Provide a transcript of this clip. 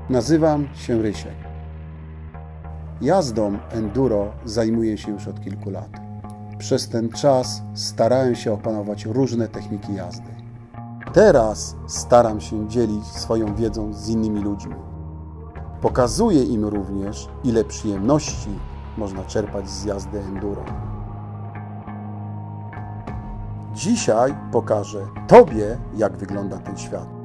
Nazywam się Rysiek. Jazdą enduro zajmuję się już od kilku lat. Przez ten czas starałem się opanować różne techniki jazdy. Teraz staram się dzielić swoją wiedzą z innymi ludźmi. Pokazuję im również, ile przyjemności można czerpać z jazdy enduro. Dzisiaj pokażę Tobie, jak wygląda ten świat.